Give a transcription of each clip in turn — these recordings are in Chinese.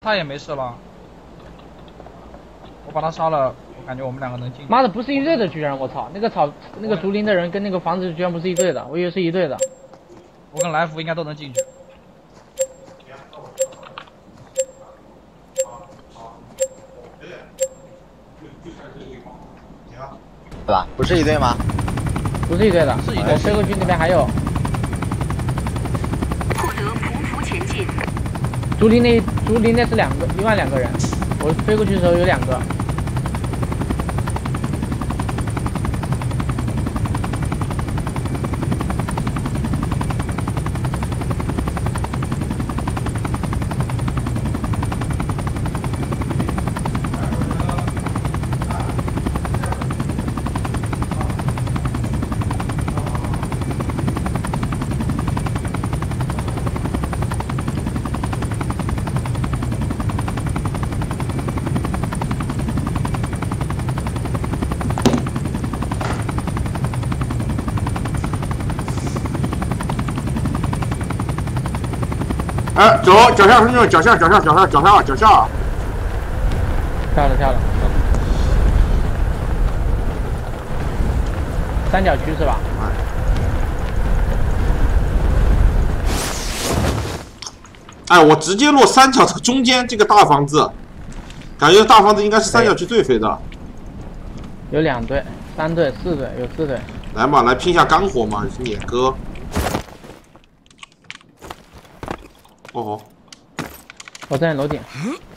他也没事了。我把他杀了，我感觉我们两个能进。 妈的，不是一队的，居然我操！那个竹林的人跟那个房子居然不是一队的，我以为是一队的。 我跟来福应该都能进去。 对吧？不是一队吗？ 不是一队的， 是一队。 我飞过去那边还有。 获得匍匐前进。 竹林那是另外2个人，我飞过去的时候有2个。 哎，走，脚下兄弟们，脚下。跳了。 三角区是吧？ 哎，我直接落三角的中间这个大房子，感觉大房子应该是三角区最肥的。 有2队、3队、4队，有4队。 来嘛，来拼一下干货嘛，野哥。哦吼！ 我在楼顶。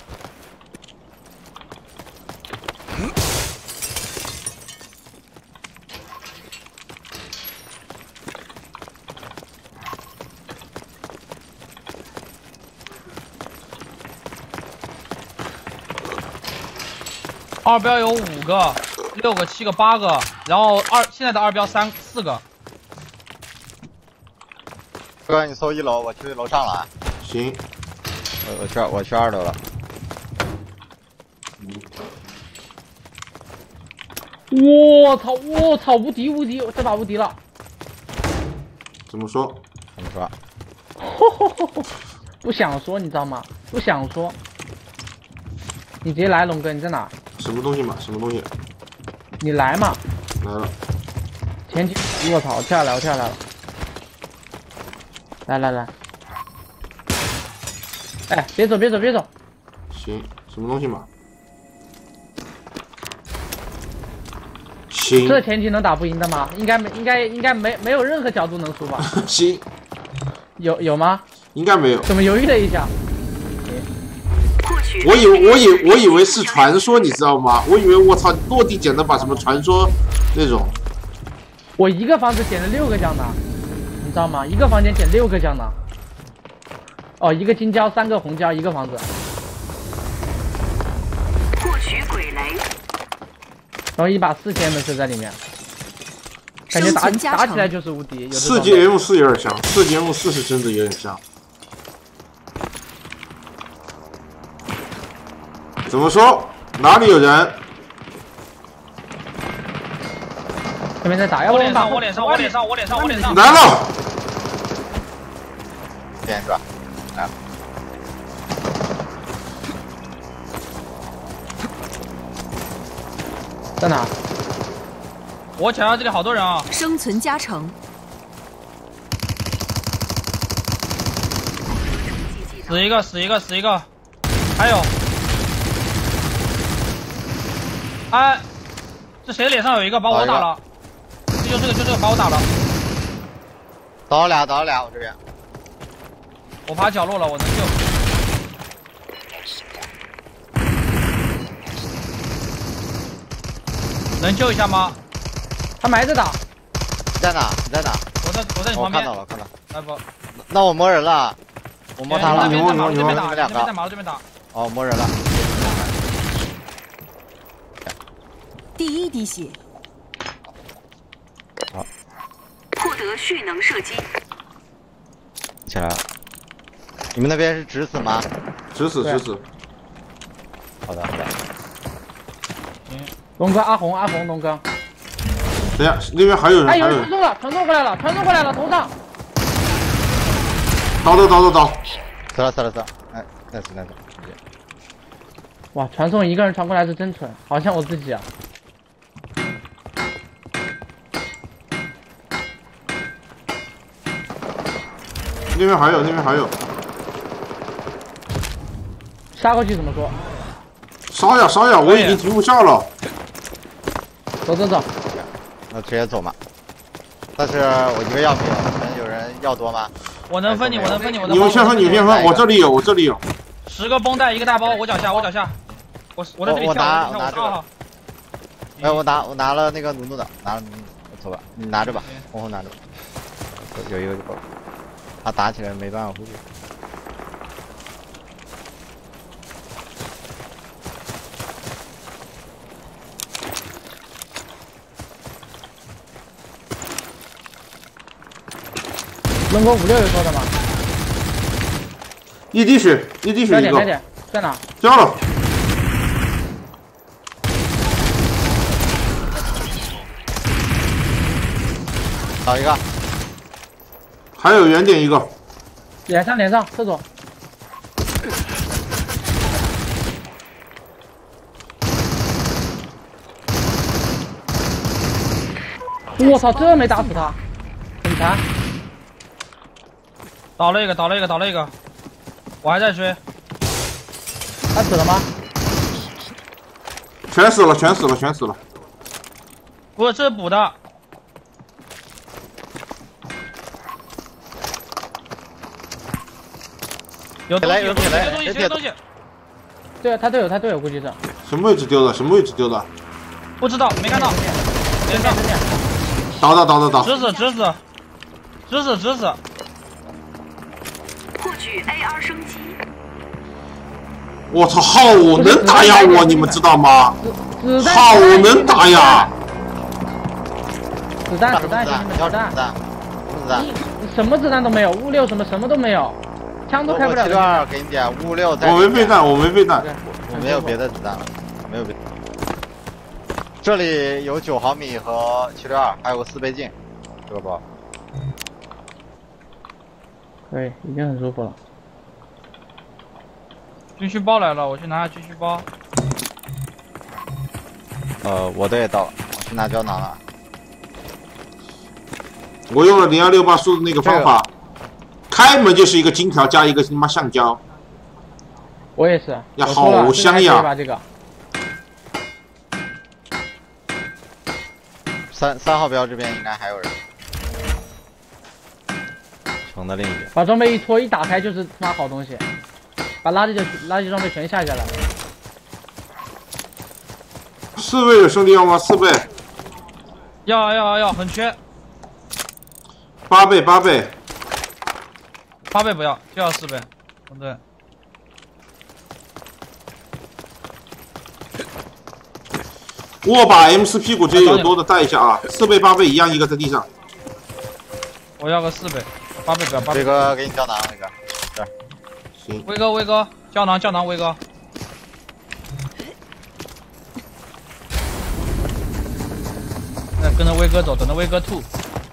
二标有5个、6个、7个、8个，然后现在的二标4个。 哥，你搜1楼，我去楼上了。 行。 我去2楼了。 我操！无敌！这把无敌了。 怎么说？ 不想说，你知道吗？不想说。你直接来，龙哥，你在哪？ 什么东西嘛？ 你来嘛。 来了。 前期，我操！我跳下来了。来。哎，别走！ 行，什么东西嘛？行。 这前期能打不赢的吗？应该没有任何角度能输吧？ 行。 有吗？ 应该没有。 怎么犹豫了一下？ 我以为是传说，你知道吗？我以为我操落地捡的把什么传说那种。 我一个房子捡了6个酱呢，你知道吗？一个房间捡6个酱呢。哦，一个金胶，3个红胶，一个房子。 获取鬼雷。 然后一把4G M4在里面，感觉打起来就是无敌。 4G M4有点像，4G M4是真的有点像。怎么说？哪里有人？ 这边在打， 我脸上！ 来了！ 边转，来了。 在哪？ 我墙上这里好多人啊！ 生存加成。 死一个，还有。哎，这谁脸上有一个把我打了？就这个把我打了。 倒了俩，我这边。 我爬角落了，我能救。能救一下吗？ 他埋着打。 你在哪？ 我在你旁边。 看到了。 来不？ 那我摸人了，我摸他了。 你们在马路这边打。 哦，摸人了。 第1滴血。 好。 获得蓄能射击。 起来了。你们那边是直死吗？ 直死。 好的。 龙哥，阿红，龙哥。 等下，那边还有人。 哎，有人传送过来了，头上。 倒。 死了。哎，nice。 哇，传送一个人传过来是真蠢，好像我自己啊。 那边还有，那边还有， 杀过去怎么说？ 杀呀杀呀！我已经停不下了。 走走走， 那直接走嘛。但是我一个药没有，你们有人要多吗？ 我能分你，我能分你，我能分你们先分，你们先分，我这里有，我这里有。 10个绷带，1个大包，我脚下，我脚下，我在这里跳， 我拿我这个。哎，我拿了那个努努的，拿了努努的，走吧，你拿着吧，红红拿着吧，有一个就够了。他打起来没办法回去。 龙哥56有说的吗？ 一滴血，一滴血一个。 点，在哪？ 交了。 倒一个。 还有圆点一个。 脸上，厕所。我操，这没打死他，很残。 倒了一个，我还在追。 他死了吗？ 全死了。 不是，这是补的。有东西，有东西。 对啊，他队友估计是。 什么位置丢的？ 不知道，没看到。 连上。 倒。 直死。 获取 A2 升级。 我操，浩武能打压我，你们知道吗？浩武能打压。 子弹，什么子弹都没有，56什么都没有，枪都开不了。 762给你点，56再。 我没备弹，我没有别的子弹了，没有别的。这里有9毫米和762，还有个4倍镜，这个包。 可以，已经很舒服了。 军需包来了，我去拿下军需包。 我的也到了，我去拿胶囊了。 我用了0268输的那个方法，开门就是一个金条加一个他妈橡胶。 我也是。 呀，好香呀！ 这个。 3号标这边应该还有人。城的另一边。 把装备一拖，一打开就是他妈好东西，把垃圾装备全下下来。 4倍有兄弟要吗？4倍。 要，很缺。 8倍。8 倍不要，就要4倍。对。 握把 M4 屁股这些有多的带一下啊！4倍、8倍一样，一个在地上。 我要个4倍，8倍不要8倍。 这个给你胶囊，那个这儿。 行。 威哥，胶囊，威哥。那跟着威哥走，等着威哥吐。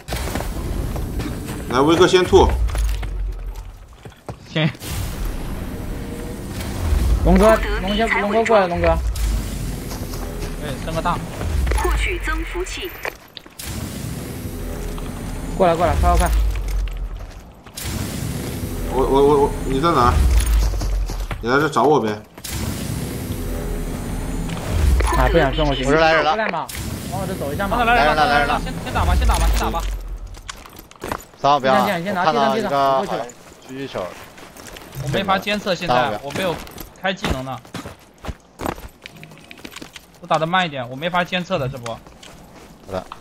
来，威哥先吐。 行。 龙哥过来，龙哥。 对，升个大。 获取增幅器。 过来，快！ 你在哪？你来这找我呗。 不想送过去。 我这来人了。 过来嘛，往我这走一下嘛。 来人了，先打吧。 3号标， 你先拿， 看到一个狙击手。 我没法监测，现在我没有开技能呢。我打的慢一点，我没法监测的这波。 好的。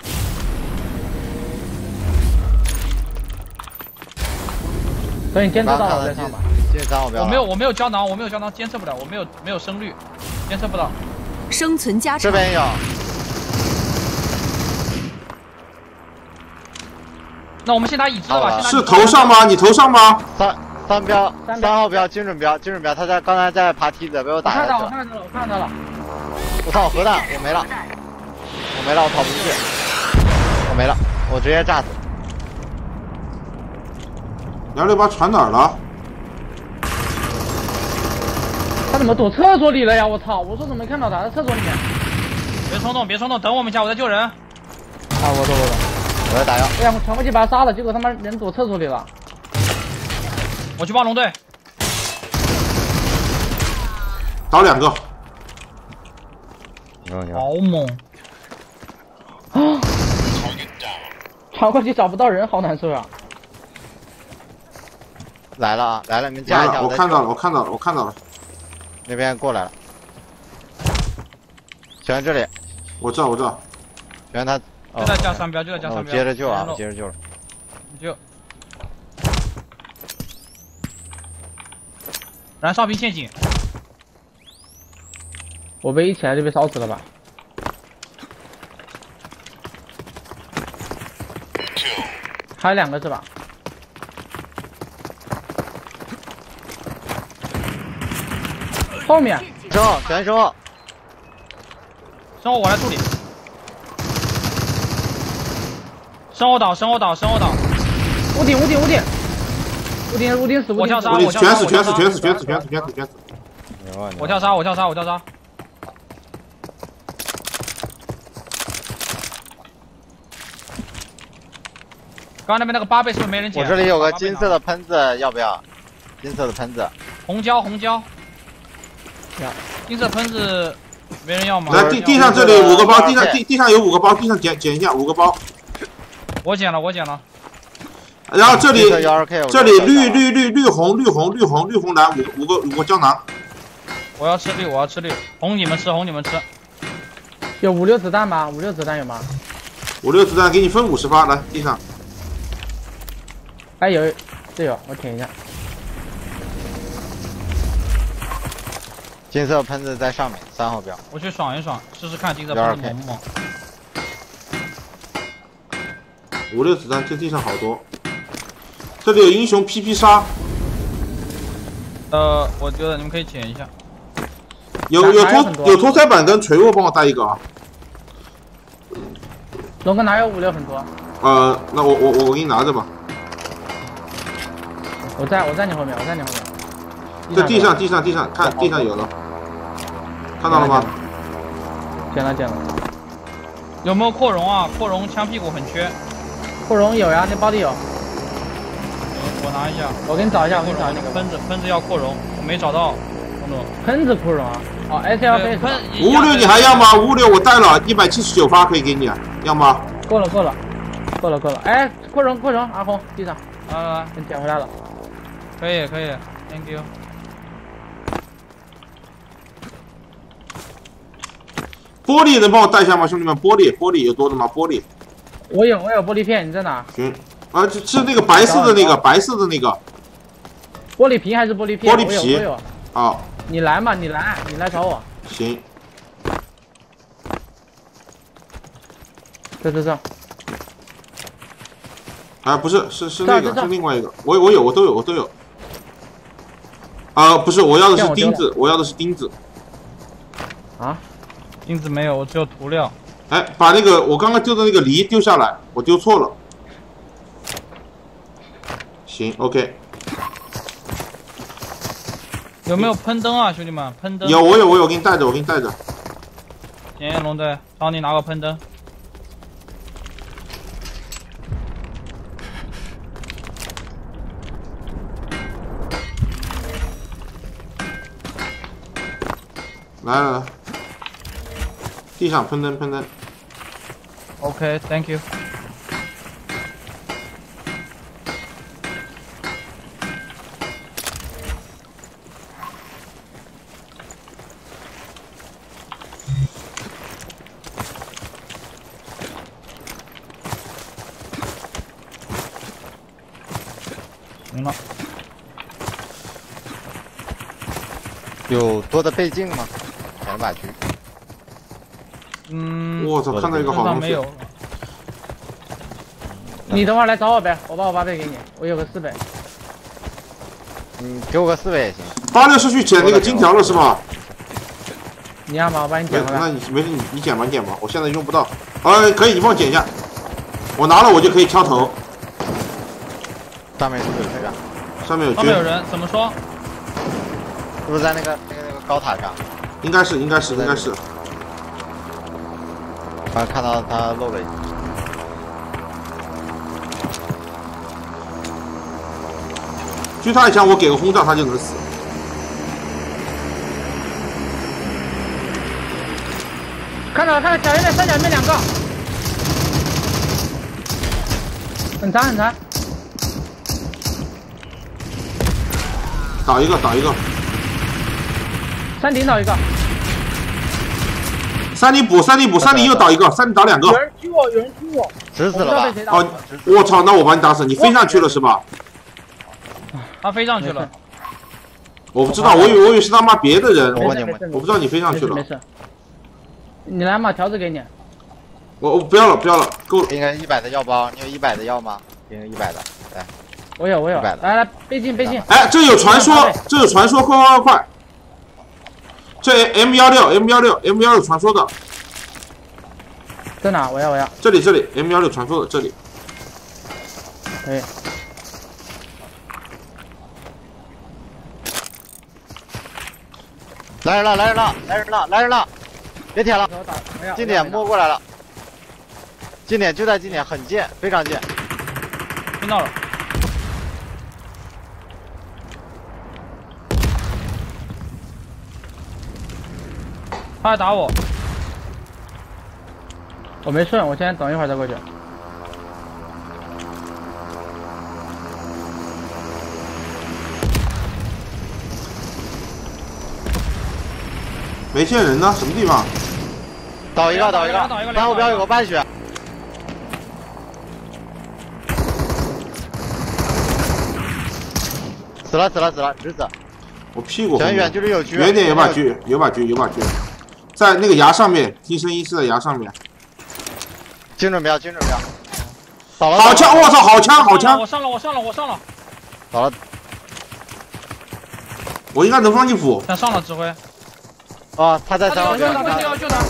等你监测到了再上吧。 进3号标。 我没有胶囊，监测不了，我没有声率，监测不到。 生存加成。 这边有。 那我们先打已知的吧。 是头上吗？你头上吗 ？3号标，精准标，他刚才在爬梯子，被我打下去了。 我看到了。 我操，核弹，我没了，我跑不出去，我没了，我直接炸死。 268传哪儿了？ 他他怎么躲厕所里了呀？我操！我说怎么没看到他在厕所里面？ 别冲动，别冲动，等我们一下，我在救人。 啊，我懂。 我要打药。 哎呀，我传过去把他杀了，结果他妈人躲厕所里了。 我去帮龙队。 倒2个。 好猛！ 啊！传过去找不到人，好难受呀。 来了啊，来了，你们加一下。 我看到了，我看到了。 那边过来了。全这里。 我知道。 全他。 就在加商标，就在加商标。 接着救啊！接着救了。 你救。燃烧瓶陷阱。 我被一起来就被烧死了吧？还有2个是吧？后面全生， 生活我来处理。生活倒。 屋顶死！ 我跳杀， 全死！ 我跳杀！刚刚那边那个8倍是不是没人捡？ 我这里有个金色的喷子，要不要？金色的喷子。 红胶。金色喷子没人要吗？ 来地上这里5个包，地上有5个包，地上捡一下5个包。 我捡了。 然后这里绿红蓝5个胶囊。 我要吃绿，红你们吃。 有5、6子弹吗？5、6子弹有吗 ？5、6子弹给你分50发，来地上。 哎有，这有，我舔一下。 金色喷子在上面，3号标。 我去爽一爽，试试看金色喷子猛不猛。 5、6子弹，这地上好多。这里有英雄 PP 杀。 我觉得你们可以捡一下。 有拖塞板跟锤握，帮我带一个啊。 龙哥哪有5、6很多？ 那我给你拿着吧。 我在你后面。 这地上，看地上有了，看到了吗？ 捡了。 有没有扩容啊？扩容枪屁股很缺。 扩容有呀，那包里有。 我拿一下。 我给你找一下， 那个喷子要扩容，我没找到。 喷子扩容啊？哦 ，SLB 喷。556你还要吗？556我带了179发可以给你，要吗？ 够了。哎，扩容，阿红地上。你捡回来了。 可以 ，Thank you。 玻璃能帮我带一下吗，兄弟们？玻璃有多的吗？玻璃。 我有玻璃片，你在哪？ 行。是那个白色的那个。 玻璃瓶还是玻璃片？ 玻璃皮。 我有。 好。 你来嘛，你来找我。 行。 这。 不是，是那个，是另外一个。我都有。不是，我要的是钉子。 啊？ 钉子没有，我只有涂料。 哎，把那个我刚刚丢的那个梨丢下来，我丢错了。行 ，OK。 有没有喷灯啊，兄弟们？喷灯。 有，我有，给你带着。 行，龙队，帮你拿个喷灯。 来，地上喷灯。 OK，Thank you。行了。 有多的倍镜吗？2把狙。 我操，看到一个好东西。 没有。 你等会儿来找我呗，我把我8倍给你，我有个4倍。 给我个4倍也行。 86是去捡那个金条了是吧？ 你要吗？我帮你捡回来。 那你没事，你捡吧，我现在用不到。可以，你帮我捡一下。我拿了，我就可以敲头。 上面是不是有人？ 上面有人，怎么说？ 是不是在那个高塔上。 应该是。 啊，看到他漏了一个。 狙他一枪，我给个轰炸，他就能死。 看到了，小圆点三角里面2个，很残。 打一个。 山顶倒一个。 山顶补，山顶又打一个，山顶打2个。 有人狙我， 直死了吧？ 哦，我操，那我把你打死，你飞上去了是吧？ 他飞上去了。 我不知道，我以为是他妈别的人， 我不知道你飞上去了。 没事。你来嘛，条子给你。 我不要了，够了。 应该100的药包，你有100的药吗？给100的，来。 我有。来，背进。 哎，这有传说，快！这 M16 传说的。 在哪？我要。 这里 M16 传说的这里。 可以。 来人了！别舔了，近点摸过来了。近点就在近点，很近，非常近。 听到了。他来打我。 我没顺，我先等一会儿再过去。 没见人呢，什么地方？ 倒一个，3号标有个半血。死了，直死。 我屁股。 远距离有狙。 远点有把狙，在那个崖上面，听声音是在崖上面。 精准标。倒了。 好枪！我操，好枪！ 我上了。 倒了。 我应该能放进斧。 他上了，指挥。 哦，他在3号标。 要过去救他。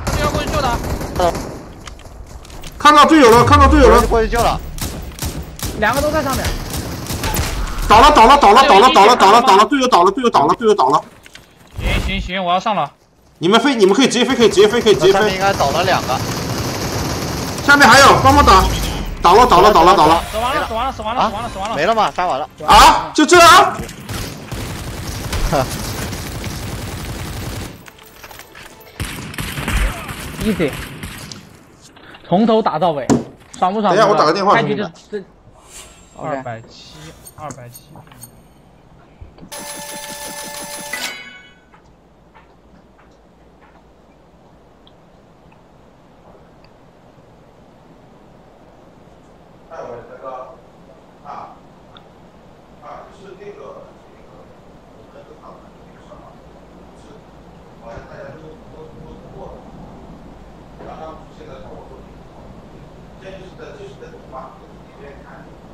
看到队友了。 过去救了。 2个都在上面。 倒了，队友倒了。 行，我要上了。 你们可以直接飞。 上面应该倒了2个。 下面还有，帮忙打。倒了。 死完了。 没了吗？杀完了。 啊？就这啊 ？Easy， 从头打到尾，爽不爽？ 等一下，我打个电话。 开局就这。 270。 就是那个，好像大家都通过了，然后现在跟我说，这就是在动画里面看。